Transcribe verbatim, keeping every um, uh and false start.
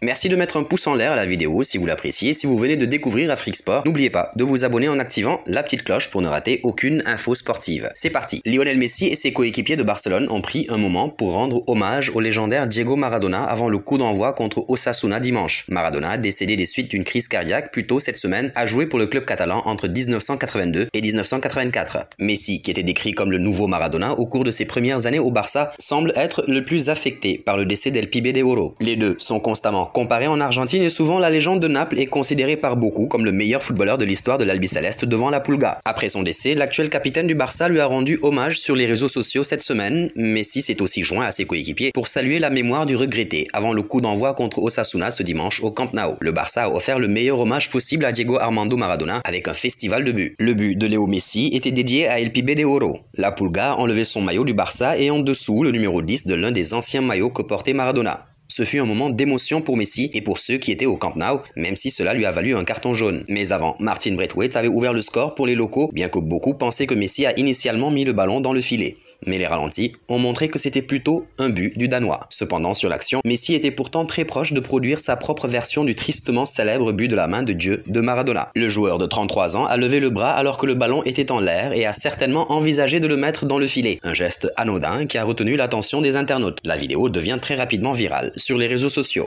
Merci de mettre un pouce en l'air à la vidéo si vous l'appréciez. Si vous venez de découvrir Afrique-Sport, n'oubliez pas de vous abonner en activant la petite cloche pour ne rater aucune info sportive. C'est parti. Lionel Messi et ses coéquipiers de Barcelone ont pris un moment pour rendre hommage au légendaire Diego Maradona avant le coup d'envoi contre Osasuna dimanche. Maradona, décédé des suites d'une crise cardiaque plus tôt cette semaine, a joué pour le club catalan entre mille neuf cent quatre-vingt-deux et mille neuf cent quatre-vingt-quatre. Messi, qui était décrit comme le nouveau Maradona au cours de ses premières années au Barça, semble être le plus affecté par le décès d'El Pibe de Oro. Les deux sont constamment comparé en Argentine et souvent la légende de Naples est considérée par beaucoup comme le meilleur footballeur de l'histoire de l'Albiceleste devant la Pulga. Après son décès, l'actuel capitaine du Barça lui a rendu hommage sur les réseaux sociaux cette semaine. Messi s'est aussi joint à ses coéquipiers pour saluer la mémoire du regretté avant le coup d'envoi contre Osasuna ce dimanche au Camp Nou. Le Barça a offert le meilleur hommage possible à Diego Armando Maradona avec un festival de buts. Le but de Léo Messi était dédié à El Pibe de Oro. La Pulga a enlevé son maillot du Barça et en dessous le numéro dix de l'un des anciens maillots que portait Maradona. Ce fut un moment d'émotion pour Messi et pour ceux qui étaient au Camp Nou, même si cela lui a valu un carton jaune. Mais avant, Martin Braithwaite avait ouvert le score pour les locaux, bien que beaucoup pensaient que Messi a initialement mis le ballon dans le filet. Mais les ralentis ont montré que c'était plutôt un but du Danois. Cependant, sur l'action, Messi était pourtant très proche de produire sa propre version du tristement célèbre but de la main de Dieu de Maradona. Le joueur de trente-trois ans a levé le bras alors que le ballon était en l'air et a certainement envisagé de le mettre dans le filet. Un geste anodin qui a retenu l'attention des internautes. La vidéo devient très rapidement virale sur les réseaux sociaux.